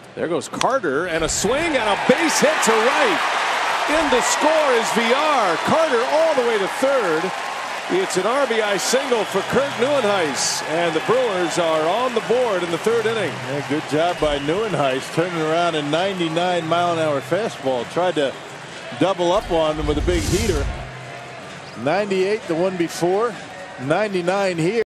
There goes Carter, and a swing and a base hit to right. In to score is VR. Carter all the way to third. It's an RBI single for Kurt Nieuwenhuis, and the Brewers are on the board in the third inning. Yeah, good job by Nieuwenhuis, turning around a 99-mile-an-hour fastball. Tried to double up on him with a big heater. 98 the one before, 99 here.